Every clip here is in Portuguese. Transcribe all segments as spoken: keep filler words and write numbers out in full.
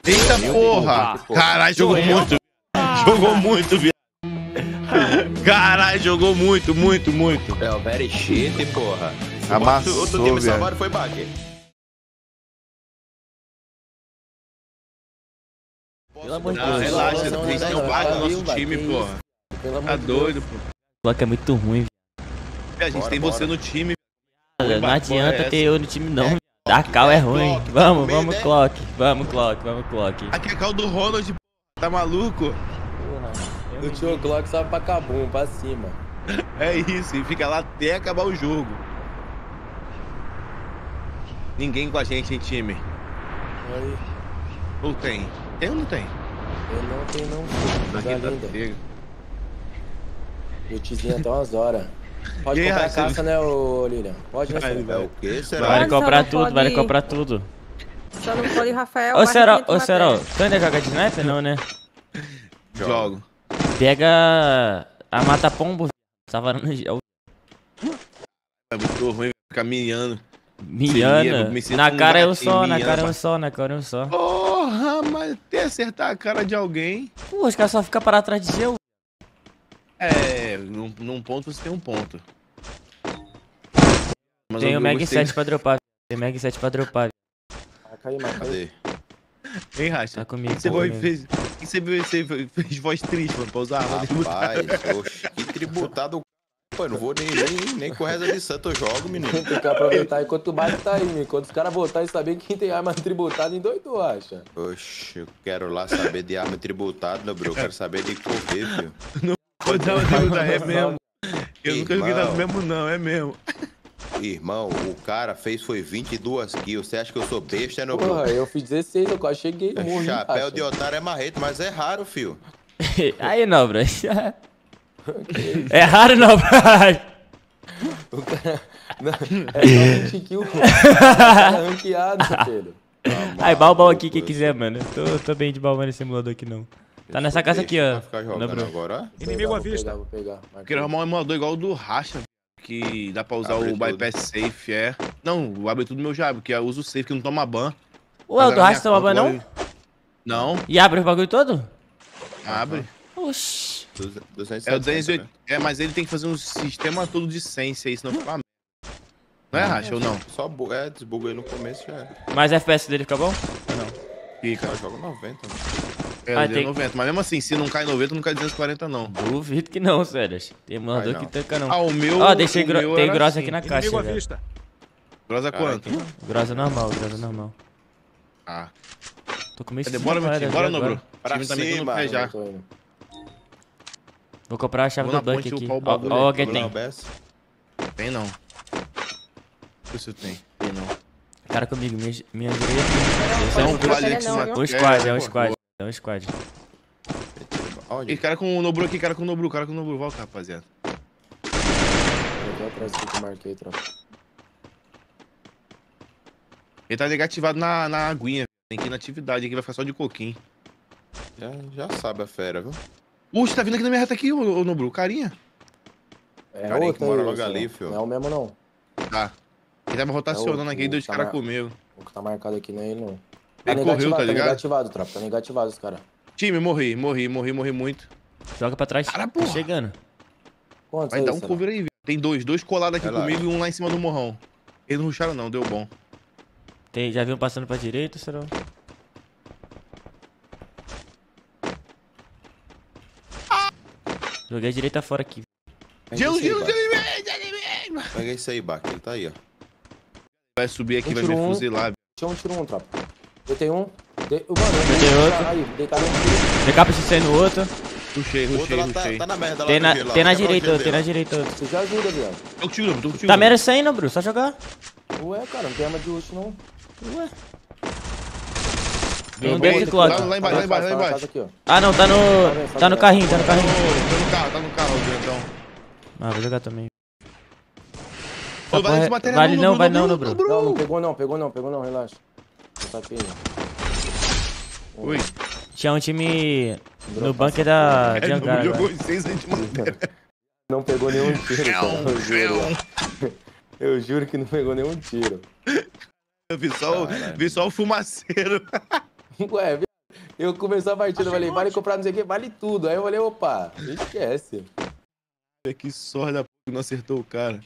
Eita porra! Caralho, jogou muito. Jogou muito, viado. Caralho, jogou muito, muito, muito. É o very shit, porra. Amassou, outro time viado. salvado foi Baque. Pelo amor de Não, Deus. relaxa, Não, tem que ter não, um bar no não, nosso não, time, que porra. Pelo amor Tá de doido, pô. O bloco é muito ruim, A gente Bora, tem bora. você no time. velho. Não Porra, adianta essa. ter eu no time, não. A cal é ruim. Clock, Vamos, com medo, vamos, é? Clock. Vamos, Clock, vamos, Clock. Aqui é cal do Ronald, pô. Tá maluco? Porra, O tio Clock sobe pra Cabum, pra cima. É isso, e fica lá até acabar o jogo. Ninguém com a gente em time. Aí, Ou tem? Tem ou não tem? eu não tenho não. Coisa Aqui tá linda. chega. Eu te até umas horas. Pode E aí, comprar a Raça, caça, né, ô Lilian? Pode, né, Vai, senhor? vai. É o que, será? Vale Mas só comprar não tudo, pode- vale comprar tudo. Só não pode Rafael. Ô, Serol, Barreto e ô, Serol, Matheus. tu ainda joga de sniper? Não, né? Jogo. Pega a mata-pombo, tá varando gel. É muito ruim ficar miando. Miana. me sinto Na um cara eu gatinho, só, na Miana, cara eu pá. só, na cara eu só. Porra, mas até acertar a cara de alguém. Pô, os caras só ficam parados atrás de gel. É, num, num ponto você tem um ponto. Mas Tem eu o Mag gostei- sete pra dropar. Tem o Mag sete pra dropar. Marca aí, marca aí. Cadê? Hein, Racha? Tá comigo, Você tá foi- comigo. fez, e você, você fez voz triste, mano, pra usar a arma de lutar. Rapaz, oxe, que tributado. Pô, eu não vou nem, nem, nem com reza de santo eu jogo, menino. Tem que aproveitar enquanto o bate tá aí, menino. Quando os caras voltarem e saber quem tem arma tributada, endoidou, acha? Oxe, eu quero lá saber de arma tributada, meu bro. Eu quero saber de correr, filho. Pode dar uma dúvida, é mesmo. Eu nunca joguei Irmão. dado mesmo, não, é mesmo. Irmão, o cara fez foi vinte e duas kills. Você acha que eu sou besta, né, meu bro? Porra, eu fiz dezesseis, eu quase cheguei no morro. Chapéu de otário é marreta, mas é raro, filho. Aí, Nobra. É raro, Nobra. O cara... Não, é só vinte kills. Tá ranqueado, filho. Aí, balbal aqui, quem quiser, mano. Tô, tô bem de balbal nesse emulador aqui, não. Tá nessa casa aqui, ó. Vai ficar jogando Nobra. agora, ó. Inimigo à vista. Vou pegar, vou pegar. Eu queria arrumar um emulador igual o do Racha, que dá pra usar Abre o tudo. bypass safe, é. Não, abre tudo no meu jabo, que eu uso o safe que não toma ban. Ué, o do Agora Rasta minha toma ban, conta não? vai- Não, E abre o bagulho todo? abre. Oxi. duzentos e É o setenta, duzentos e oitenta. né? É, mas ele tem que fazer um sistema todo de sense aí, senão fica uma merda. Não é, Racha, ou não? Só bu é, desbuga aí no começo já era. Mas F P S dele fica bom? Fica. Eu jogo noventa, mano. É, Ah, ele é tem- noventa. Mas mesmo assim, se não cai noventa, não cai duzentos e quarenta, não. Duvido que não, sério. Tem emulador Vai, que não. tanca, não. Ah, o meu. Ó, deixei o gro... meu tem era grossa assim. aqui na caixa, velho. Grossa Cara, quanto? aqui. Grossa normal, grossa normal. Ah. Tô com meio Bora, meu time. Bora, não, bro. O Pra time tá metendo cima, no pé já. Tô indo. Vou comprar a chave Vou do na Buck ponte aqui. upar o Ó, bagulho ó, aí. quem Vamos lá, tem. Bess. Tem não. Deixa se eu tenho. Tem não. Cara comigo, minha, minha direita. Esse é um Não, vale não, que se não, mata- Um squad, é um pô. squad. É um squad. Onde? E cara com o Nobru aqui, cara com o Nobru, cara com o Nobru. Volta, rapaziada. Eu tô atrás aqui que eu marquei, tropa. Ele tá negativado na, na aguinha. Tem que ir na atividade aqui, vai ficar só de coquinho. Já, já sabe a fera, viu? Puxa, tá vindo aqui na minha reta aqui, ô, ô Nobru. Carinha. É Carinha outro que mora aí, logo esse, ali, não. filho. Não é o mesmo, não. Tá. Ele tava rotacionando É o- aqui e deu de tá cara na- comigo. O que tá marcado aqui não é ele, não. Ele correu, negativado, tá tá ligado? negativado, tropa. Tá negativado os caras. Time, morri, morri, morri, morri muito. Joga pra trás. Cara, Tá porra. chegando. Quantos Vai aí, dar um será? cover aí, velho. Tem dois, dois colados aqui Relaxa. comigo e um lá em cima do morrão. Eles não ruxaram não, deu bom. Tem, já viu passando pra direita, será? Joguei a direita fora aqui. Pega Gelo, esse aí, gelo, Bach. gelo, Pega isso aí, Bach. Ele tá aí, ó. vai subir aqui, Um vai me tiro um. fuzilar. Tira um, tira um, tropa. Eu tenho um. De... Mano, eu Eu tenho outro. Aí, deitado um tiro. D K P C no outro. Ruxei, O outro ruxei, lá tá, ruxei. tá na merda lá Tem no na, gelo lá. tem na Quebra o direita, gelo outro, tem na dele. direita outro. Você já ajuda, viado. Tô contigo, Nobru, tô contigo. Tá merecendo, Bru, só jogar. Ué, cara, não tem arma de luxo, não. Ué. Deu Não bom, deve de tá clock. Lá embaixo, lá embaixo, lá Tá na casa embaixo. aqui, ó. Ah, não, tá no. Tá no carrinho, tá no Tá carrinho. no, tá no carro, tá no carro, grandão. Ah, vou jogar também. Ô, vale esse material Vale não, Nobru, vai não, Nobru, Nobru. Não, não pegou não, pegou não, pegou não, relaxa. Eu taquei, né? Ui. Tinha um time no bunker da de É, hangar. Nobru jogou agora. em seis antimatéria. Não pegou nenhum tiro, cara. Eu juro, ó. Eu juro que não pegou nenhum tiro. Eu vi só, o- vi só o fumaceiro. Ué, Eu comecei a partida, eu falei, vale comprar não sei o que, vale tudo. Aí eu falei, opa, esquece. Que sorte da p que não acertou o cara.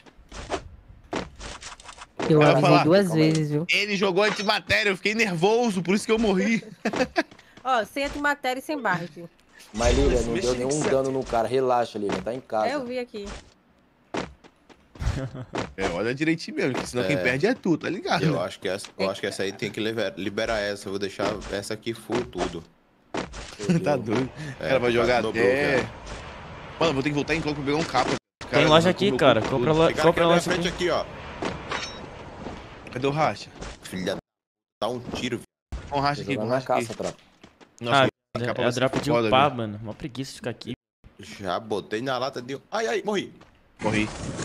Eu Vai avisei falar. duas Calma aí. vezes, viu? Ele jogou antimatéria, eu fiquei nervoso, por isso que eu morri. Ó, sem antimatéria e sem barra aqui. Mas, Lilian, não deu nenhum dano no cara. Relaxa, Lilian, tá em casa. É, eu vi aqui. É, olha direitinho mesmo, que senão É. quem perde é tu, tá ligado? Eu acho que essa, eu acho que essa aí tem que liberar, liberar essa. Eu vou deixar essa aqui full tudo. Tá doido. O É, cara vai por jogar causa do até... Bloco, Mano, vou ter que voltar em clock pra pegar um capa. Tem Cara, loja não aqui, comeu cara. tudo. Compra, lo... Esse cara Compra aqui na loja frente aqui. aqui, ó. Cadê o racha? Filha da... Dá um tiro. Um racha aqui, Jogar um na racha caça, aqui. tropa. Nossa, Ah, a capa é vai a ser drop de foda, upar, viu? mano. Uma preguiça de ficar aqui. Já botei na lata de... Ai, ai, morri. Morri.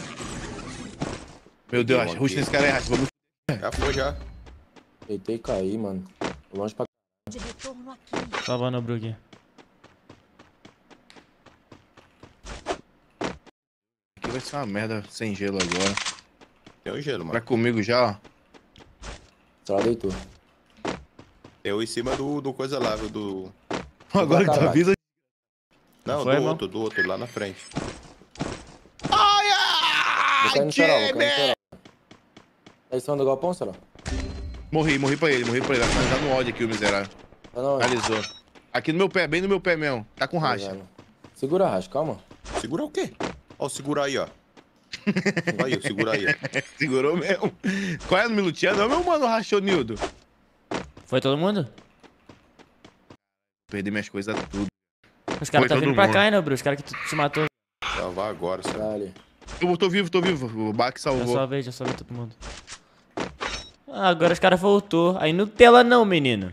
Meu Deus, Tem um racha. Ruxa aqui. nesse cara aí, racha. Vamos... Já foi, já. Deitei e caí, mano. Longe pra... Salvando o Bru aqui. Aqui vai ser uma merda sem gelo agora. Tem um gelo, Vai mano. comigo já, ó. Só deitou. Tem um em cima do, do coisa lá, viu? Do... Agora que tu Caralho. avisa... Não, Foi, do irmão? outro, do outro, lá na frente. Ai, Vou cair ai, no Serol, vou cair no time! Serol. Tá em cima do galpão, Serol? Morri, morri pra ele, morri pra ele. Vai tá no ódio aqui, o miserável. Tá não, Finalizou. Aqui no meu pé, bem no meu pé mesmo. Tá com racha. Segura a racha, calma. Segura o quê? Ó, segura aí, ó. Aí, segura aí, ó. Segurou mesmo. Qual é no Milutiano? Não, meu mano, rachou, Nildo. Foi todo mundo? Perdi minhas coisas tudo. Os caras Foi tá todo vindo pra mundo. cá, hein, né, Bru? Os caras que tu te matou. Salvar agora, sabe? Dale. Eu tô vivo, tô vivo. O Bak Já salvou. salvei, já salvei todo mundo. Ah, agora os caras voltou. Aí Nutella não, menino.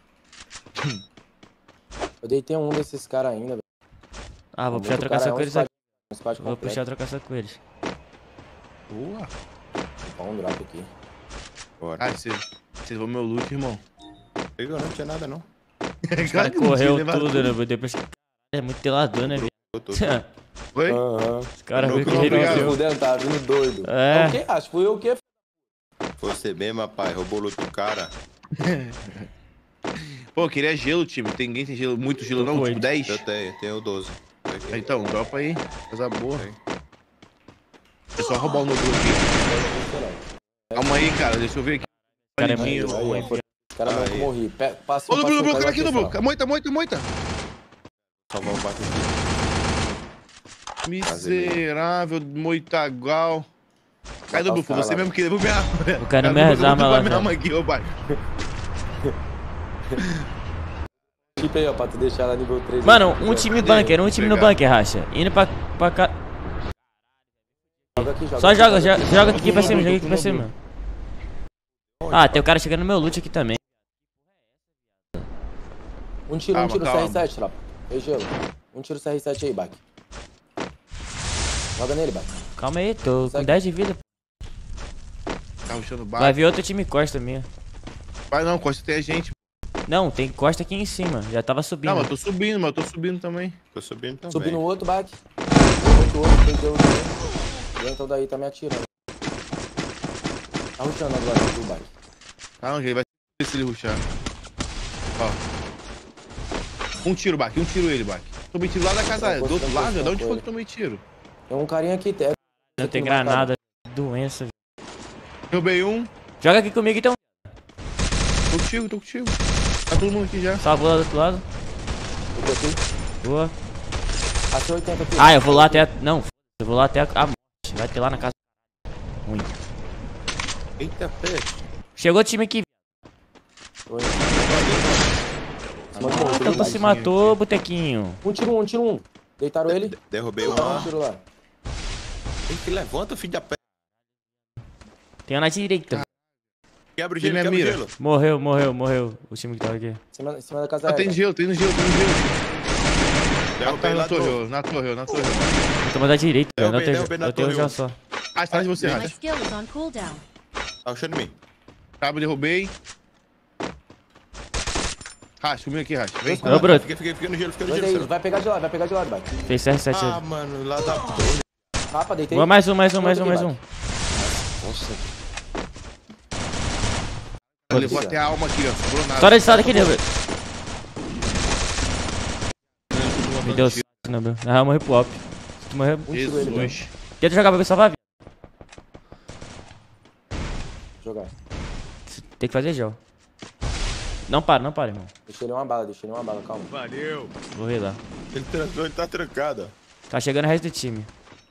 Eu deitei um desses caras ainda, velho. Ah, vou puxar a Outro trocação cara é com um eles squad- aqui. Um squad Vou completo. puxar a trocação com eles. Boa. Dá um drop aqui. Bora. Ah, vocês vão meu loot, irmão. Pegou, não tinha nada, não. Os caras correu tudo, né, Bru? Depois que... É muito telador, né, velho? Eu tô- Oi? Aham. Os caras Não, viram que não, ele obrigado. resolveu. Fudendo, tava vindo doido. É. É o quê? Acho que fui eu o quê? Você mesmo, rapaz. Roubou o loot do cara. Pô, eu queria gelo, time. Tem ninguém tem gelo, muito gelo não? Foi. Tipo dez? Eu tenho, tenho doze. Ah, então, dropa aí. Coisa boa. Tem. É só roubar o notebook aqui. Calma aí, cara. Deixa eu ver aqui. Cara, é Limpinho. muito Aí, ruim, ó, foi- Os caras não Aí. morri. Pe- Passa, Ô, passa Nublu, um Nublu, coisa cara aqui, aqui, Nublu. Serol. Moita, moita, moita. Salvar o barco aqui. Miserável, moitagal. Cai, Botar Nublu, os foi caras você lá, mesmo que levou minha arma. O cara me arma lá, minha velho. arma aqui, ô, pai. Chip aí, ó, pra tu deixar ela nível três. Mano, aí. um time bunker, um time no Pegar. bunker, racha. Indo pra, pra cá. Joga aqui, joga Só aqui, joga, joga, aqui. joga aqui pra Tô cima, no joga Nublu, aqui pra tô no cima. Ah, tem o cara chegando no meu loot aqui também. Um tiro, Calma, um tiro calma. C R sete, lá. Ei, gelo. Um tiro C R sete aí, Bak. Joga nele, Bak. Calma aí, tô com Segue. dez de vida. Tá rushando o Vai bar. vir outro time costa minha. Vai não, Costa tem a gente. Não, tem costa aqui em cima. Já tava subindo. Não, mas eu tô subindo, mas eu tô subindo também. Tô subindo também. Subi no outro, Bak. Outro, outro, tem gelo também. Então daí tá me atirando. Tá rushando agora aqui o Bak. Calma, que ele vai se ele rushar. Ó. Um tiro, Bak, um tiro ele, Bak. Tomei tiro lá da casa, Eu do outro consigo lado, de onde com foi ele. que tomei tiro? Tem um carinha aqui, tem. Não tem granada. Doença. velho. Derrubei um, Joga aqui comigo então. tô contigo, tô contigo. Tá todo mundo aqui já. Salvou lá do outro lado. Outro aqui. Boa. A C oitenta aqui. Ah, eu vou lá até. a- Não, eu vou lá até a. a morte. Vai ter lá na casa. Ruim. Eita, pé. Chegou o time aqui. Oi. Ah, então tu se matou, botequinho. Um tiro um, um tiro um. Deitaram ele? Derrubei Deitaram um uma. tiro lá. Tem que levanta, filho da pé. Tem um na direita. Quebra o Tem gelo, minha quebra o mira. gelo. Morreu, morreu, morreu. O time que tava aqui. Em cima, em cima da casa Ah, tem aérea. gelo, tem no gelo, tem no gelo. Ah, Derrubei tá lá na de novo. torre, na torre, na torre. Eu tô mais da direita, velho. Derrubei, Eu derrubei tenho, na eu tenho torre, já um. só. Ah, atrás de você, My My Racha. skill is on cooldown. Tá rushando em mim. Cabo, derrubei. Racha, comigo aqui, Racha. Vem. Ô, Bruto. Fiquei, fiquei, fiquei no gelo, fiquei no Dois gelo. aí, Ciro. vai pegar de lado, vai pegar de lado, Bak. Fez C R sete Ah, ali. mano, lá da... Rapa, deitei. Boa, mais um, mais um, mais um, mais um. Nossa. Ele levou até a alma aqui, ó. Sobrou nada. Estoura de estrada aqui, né, velho? Me deu sorte, né, Bruno? Ah, eu morri pro op. Se tu morrer... Jesus. Tenta jogar pra ver se salvar a vida. Jogar. Tem que fazer gel. Não para, não para, irmão. Deixa ele uma bala, deixa ele uma bala, calma. Valeu. Vou ver lá. Ele trancou, ele tá trancado, ó. Tá chegando o resto do time.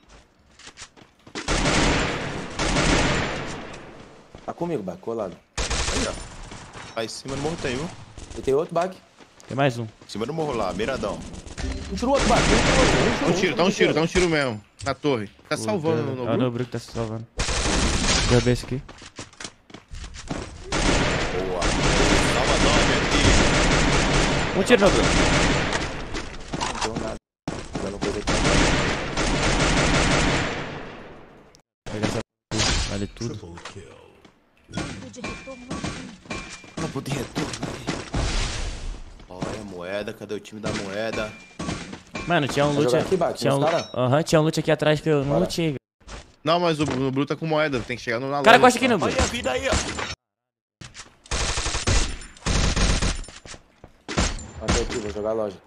Tá comigo, Bac, colado. Aí, ó. Lá em cima do morro tem um. E tem outro, Bac. Tem mais um. Em cima do morro lá, miradão. Um tiro outro, Bac. Um tiro outro. Dá um tiro, dá um tiro, dá um tiro mesmo. Na torre. Tá salvando no É o Nobru. Nobru que tá se salvando. Derrubei esse aqui. Boa. Salvador, aqui. Um tiro, Nobru. Não deu nada. Jogando coisa aqui. Pega essa p... Vale tudo. Campo de retorno. Olha a moeda, cadê o time da moeda? Mano, tinha um Vai loot... jogar aqui, Bac, Tinha um... nos cara? Aham, tinha um loot aqui atrás que eu não Bora. lutei, velho. Não, mas o Nobru tá com moeda, tem que chegar no na O cara loja. gosta aqui, Nobru. Olha a vida aí, ó. Matei aqui, vou jogar a loja.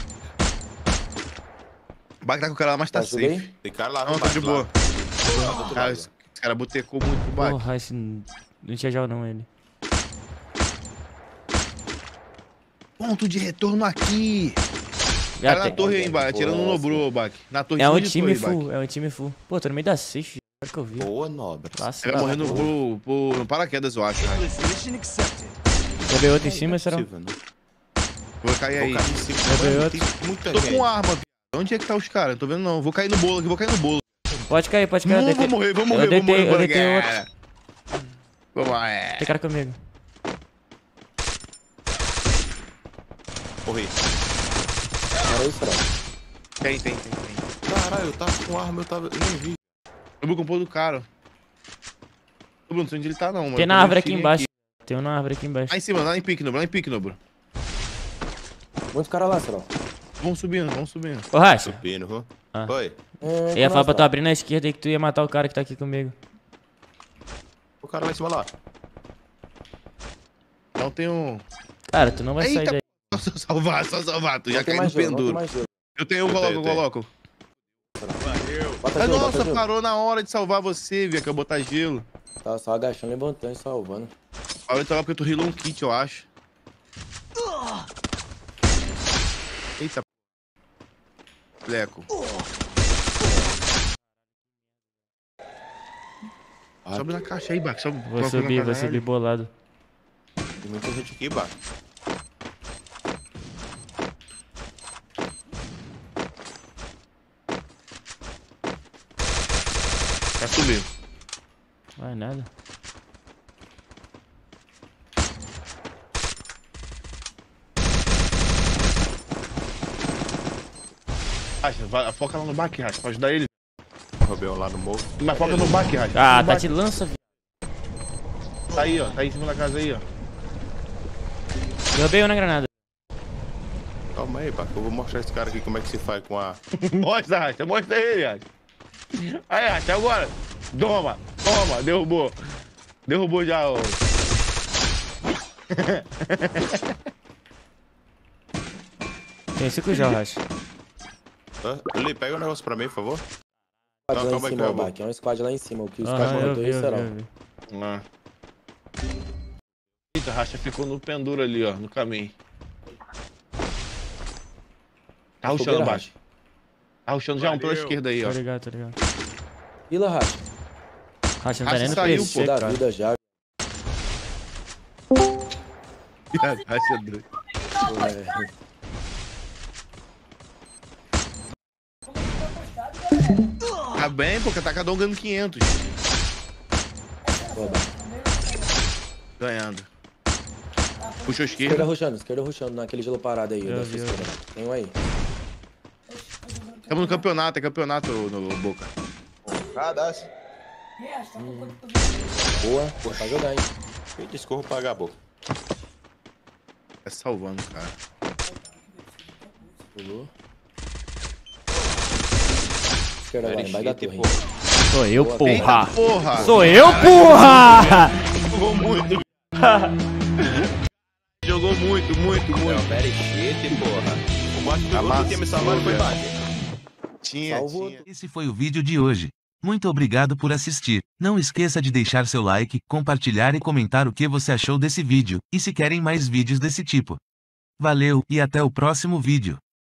O Bac tá com o cara lá, mas tá Tá, joguei? safe. Tem cara lá Não, tá de boa. Lá. Cara, esse esse cara botecou muito pro Bac. Porra, esse... Não tinha gel não, ele. Ponto de retorno aqui. Já Cara na tem. torre aí embaixo, atirando no Boa, Nobru, Bac. Na torre É um de time torre, Bac. full, é um time full. Pô, tô no meio da safe, agora que eu vi. Boa, nobre. Nossa, Ele vai morrer no, pro, pro, no paraquedas, eu acho. Né? quer ver outro em cima, será? Possível, né? Vou cair aí. Vou cair em cima. Vai ver Mano, outro. tem muita Tô gente. com arma, viado. Onde é que tá os caras? Não tô vendo não. Vou cair no bolo aqui, vou cair no bolo. Pode cair, pode cair. eu Não, deitei- vou morrer, vou eu morrer, vou deitei- morrer. eu vou deitei morrer. Vamos lá, é. Tem cara comigo. Corri. Era isso, Fred. Tem, tem, tem, tem. Caralho, eu tava com arma, eu tava. Eu nem vi. Eu vou compor do cara. Ô, Bruno, não sei onde ele tá não, mano. Tem na Quando árvore eu aqui cheguei embaixo. Tem um na árvore aqui embaixo. Lá em cima, lá em pique, Nobru, lá em pique, Nobru. Muito cara lá, Serol. Vamos subindo, vamos subindo. Ô, Racha, Subindo, viu? Ah. Oi. É, eu ia falar pra tu tá? abrir na esquerda aí que tu ia matar o cara que tá aqui comigo. O cara lá em cima lá. Não tem um... Cara, tu não vai sair Eita, daí. Só salvar, só salvar. Tu já Não tem caiu no mais gelo, não tem penduro. mais gelo. Eu tenho, eu Eu coloco, tenho, eu eu coloco. Bota Ah, gelo, bota nossa, gelo. parou na hora de salvar você, viu? Que eu botar gelo. Tava só agachando, levantando e salvando. Parou de salvar porque tu rilou um kit, eu acho. Eita, p... Leco. Sobe na caixa aí, Bac. Sobe. Vou coloca na subir, vou caralho. subir bolado. Tem muita gente aqui, baixo. Tá subindo. Vai nada. Racha, vai- foca lá no Bac, Racha, pra ajudar ele. Roubei um lá no morro. Mas foca no Bac, Racha. Ah, No tá Bac. de lança, vi. Tá aí, ó. Tá aí em cima da casa aí, ó. Derrubei um na granada. Calma aí, Baco. Eu vou mostrar esse cara aqui como é que se faz com a. Mostra, Racha. Mostra ele, Racha. Aí, Racha, agora. Toma, toma. Derrubou. Derrubou já, ó. Tem cinco já, Racha. Hã? Eli, pega um negócio pra mim, por favor. Squad Não, lá calma em aí cima, que eu o vou. Bac. É um squad lá em cima. O que o squad Aham, eu matou vi, aí, eu vi, Serol. eu vi. Ah. Eita, Racha ficou no penduro ali, ó. No caminho. Tá rushando Fogueira, baixo. Tá rushando já um pela esquerda aí, ó. Tô ligado, tô ligado. Vila, Racha. Racha não tá Racha nem no saiu, P C, pô. Da cara. vida já. Racha é doido. É. Tá bem, porque tá cada um ganhando quinhentos. Boa, Bac. Ganhando. Puxou a Esquerda esquerda. rushando, esquerda rushando naquele gelo parado aí. Eu da vi, sua eu esquerda. Tem um aí. Estamos no campeonato, é campeonato no Boca. Ah, dá -se. Boa, boa pra jogar, hein. Eita, escorro pagar a boca. Tá salvando, cara. Pulou. Esquerda agora, Very embaixo da shit, torre. pô. Sou eu, Boa, Eita porra. porra! Sou eu, porra! Jogou muito. Jogou muito, muito, É o muito. very shit, porra. O máximo que o outro tinha me salvado foi bater. Tinha, Salvou. tinha. Esse foi o vídeo de hoje. Muito obrigado por assistir. Não esqueça de deixar seu like, compartilhar e comentar o que você achou desse vídeo, e se querem mais vídeos desse tipo. Valeu, e até o próximo vídeo.